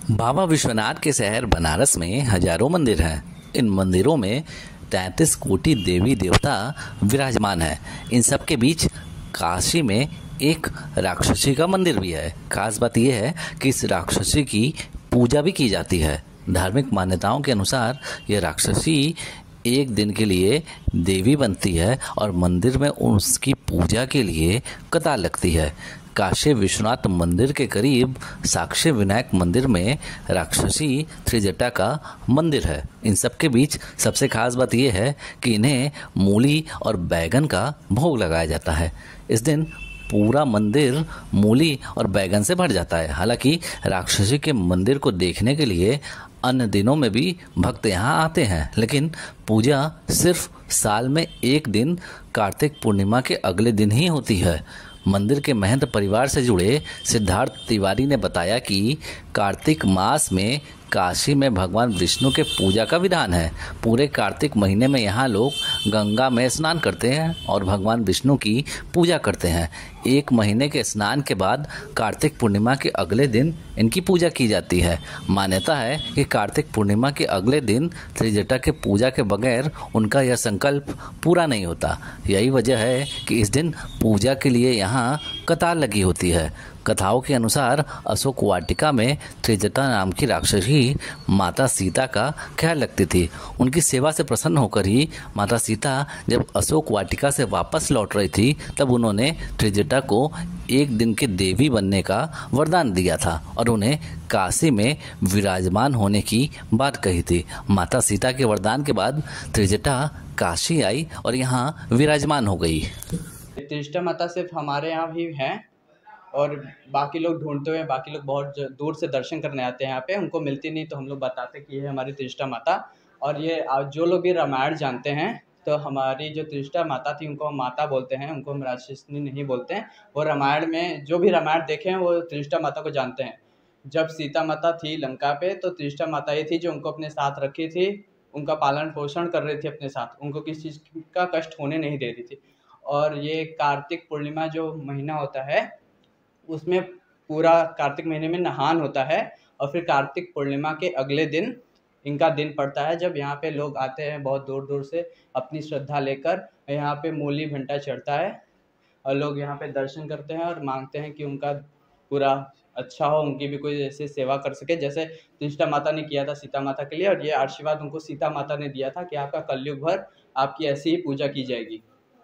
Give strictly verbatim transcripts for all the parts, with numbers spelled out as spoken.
बाबा विश्वनाथ के शहर बनारस में हजारों मंदिर हैं। इन मंदिरों में तैंतीस कोटि देवी देवता विराजमान हैं। इन सब के बीच काशी में एक राक्षसी का मंदिर भी है। खास बात यह है कि इस राक्षसी की पूजा भी की जाती है। धार्मिक मान्यताओं के अनुसार यह राक्षसी एक दिन के लिए देवी बनती है और मंदिर में उसकी पूजा के लिए कतार लगती है। काशी विश्वनाथ मंदिर के करीब साक्षी विनायक मंदिर में राक्षसी त्रिजटा का मंदिर है। इन सब के बीच सबसे खास बात यह है कि इन्हें मूली और बैगन का भोग लगाया जाता है। इस दिन पूरा मंदिर मूली और बैगन से भर जाता है। हालांकि राक्षसी के मंदिर को देखने के लिए अन्य दिनों में भी भक्त यहाँ आते हैं, लेकिन पूजा सिर्फ साल में एक दिन कार्तिक पूर्णिमा के अगले दिन ही होती है। मंदिर के महंत परिवार से जुड़े सिद्धार्थ तिवारी ने बताया कि कार्तिक मास में काशी में भगवान विष्णु के पूजा का विधान है। पूरे कार्तिक महीने में यहाँ लोग गंगा में स्नान करते हैं और भगवान विष्णु की पूजा करते हैं। एक महीने के स्नान के बाद कार्तिक पूर्णिमा के अगले दिन इनकी पूजा की जाती है। मान्यता है कि कार्तिक पूर्णिमा के अगले दिन त्रिजटा के पूजा के बगैर उनका यह संकल्प पूरा नहीं होता। यही वजह है कि इस दिन पूजा के लिए यहाँ कतार लगी होती है। कथाओं के अनुसार अशोक वाटिका में त्रिजटा नाम की राक्षसी माता सीता का ख्याल रखती थी। उनकी सेवा से प्रसन्न होकर ही माता सीता जब अशोक वाटिका से वापस लौट रही थी, तब उन्होंने त्रिजटा को एक दिन के देवी बनने का वरदान दिया था और उन्हें काशी में विराजमान होने की बात कही थी। माता सीता के वरदान के बाद त्रिजटा काशी आई और यहाँ विराजमान हो गई। त्रिजटा माता सिर्फ हमारे यहाँ भी हैं और बाकी लोग ढूंढते हुए बाकी लोग बहुत दूर से दर्शन करने आते हैं। यहाँ पे उनको मिलती नहीं, तो हम लोग बताते कि ये हमारी त्रिजटा माता। और ये जो लोग भी रामायण जानते हैं तो हमारी जो त्रिजटा माता थी उनको हम माता बोलते हैं, उनको हम राक्षसनी नहीं बोलते हैं। वो रामायण में जो भी रामायण देखे हैं वो त्रिजटा माता को जानते हैं। जब सीता माता थी लंका पे तो त्रिजटा माता ये थी जो उनको अपने साथ रखी थी, उनका पालन पोषण कर रही थी अपने साथ, उनको किसी चीज़ का कष्ट होने नहीं दे रही थी। और ये कार्तिक पूर्णिमा जो महीना होता है उसमें पूरा कार्तिक महीने में नहान होता है और फिर कार्तिक पूर्णिमा के अगले दिन इनका दिन पड़ता है, जब यहाँ पे लोग आते हैं बहुत दूर दूर से अपनी श्रद्धा लेकर। यहाँ पे मूली घंटा चढ़ता है और लोग यहाँ पे दर्शन करते हैं और मांगते हैं कि उनका पूरा अच्छा हो, उनकी भी कोई ऐसे सेवा कर सके जैसे त्रिजटा माता ने किया था सीता माता के लिए। और ये आशीर्वाद उनको सीता माता ने दिया था कि आपका कलयुग भर आपकी ऐसी ही पूजा की जाएगी।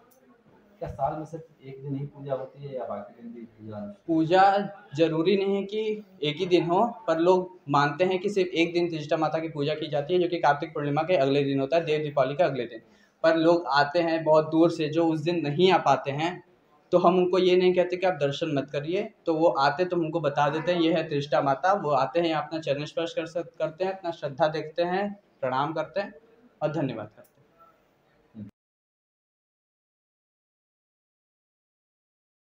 क्या साल में सिर्फ एक दिन ही पूजा होती है या बाकी दिन भी पूजा? पूजा जरूरी नहीं है कि एक ही दिन हो, पर लोग मानते हैं कि सिर्फ एक दिन त्रिजटा माता की पूजा की जाती है, जो कि कार्तिक पूर्णिमा के अगले दिन होता है, देव दीपावली का अगले दिन। पर लोग आते हैं बहुत दूर से जो उस दिन नहीं आ पाते हैं, तो हम उनको ये नहीं कहते कि आप दर्शन मत करिए। तो वो आते तो हम उनको बता देते हैं ये है त्रिजटा माता। वो आते हैं, अपना चरण स्पर्श कर करते हैं, अपना श्रद्धा देखते हैं, प्रणाम करते हैं और धन्यवाद करते हैं।